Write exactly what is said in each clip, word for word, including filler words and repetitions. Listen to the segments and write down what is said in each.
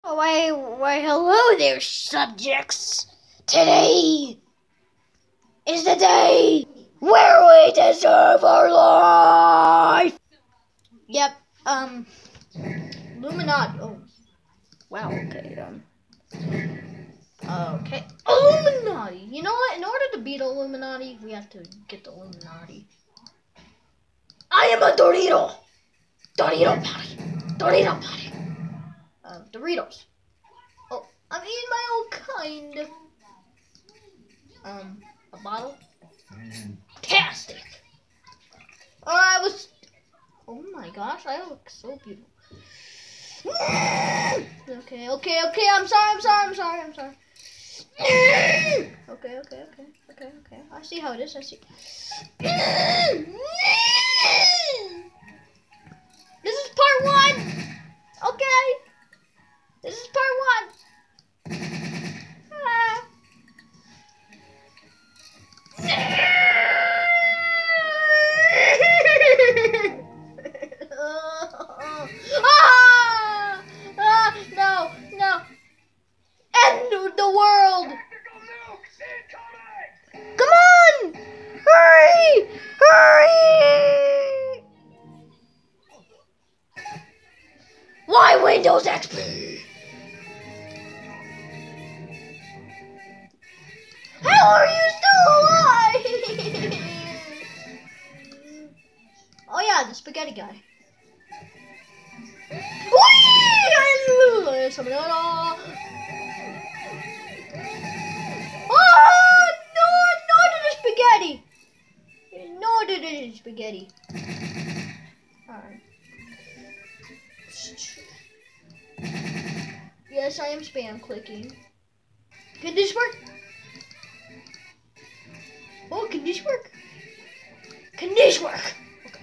Why, why, hello there, subjects. Today is the day where we deserve our life. Yep, um, Illuminati. Oh, wow, okay, um, okay. Illuminati. You know what? In order to beat Illuminati, we have to get the Illuminati. I am a Dorito. Dorito patty. Dorito patty. Uh, Doritos. Oh, I'm eating my own kind. Um, a bottle. Fantastic. Oh, I was. Oh my gosh, I look so beautiful. Okay, okay, okay. I'm sorry. I'm sorry. I'm sorry. I'm sorry. Okay, okay, okay, okay, okay. I see how it is. I see. This is part one. Okay. This is part one. Ah. Ah! Ah! No! No! End the world! Come on! Hurry! Hurry! Why Windows X P? How are you still alive? Oh yeah, the spaghetti guy. Oh no! No to the spaghetti! No to the spaghetti. Alright. Yes, I am spam clicking. Can this work? Oh, can this work? Can this work? Okay.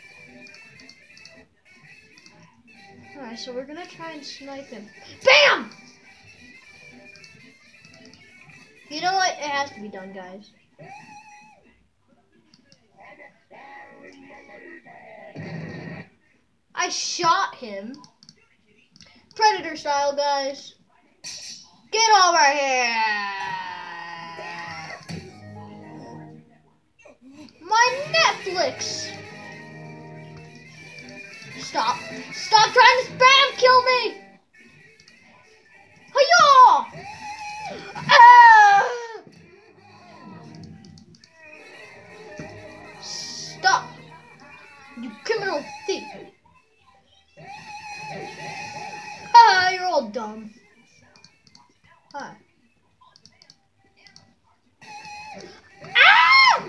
Alright, so we're gonna try and snipe him. BAM! You know what? It has to be done, guys. I shot him. Predator style, guys. Get over here! My Netflix! Stop. Stop trying to spam kill me! Hi-yah! Ah! Stop. You criminal thief. Haha, you're all dumb. Hi. Ah!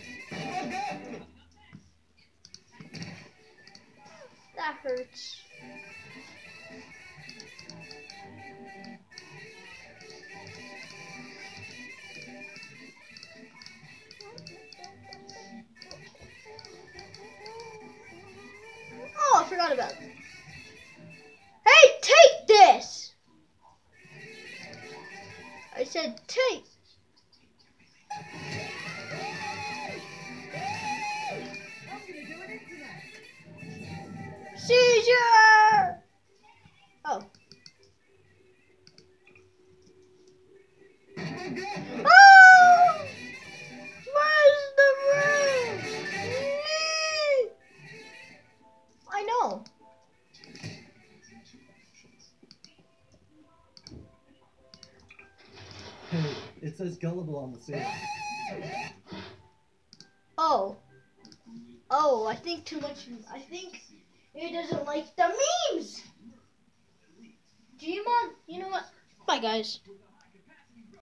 That hurts. Oh, I forgot about it. Hey, take this! I said take. Seizure! Oh. Oh! Where's the ring? I know. Hey, it says gullible on the seal. Oh. Oh, I think too much. I think it doesn't like the memes. Gmon, you know what? Bye, guys.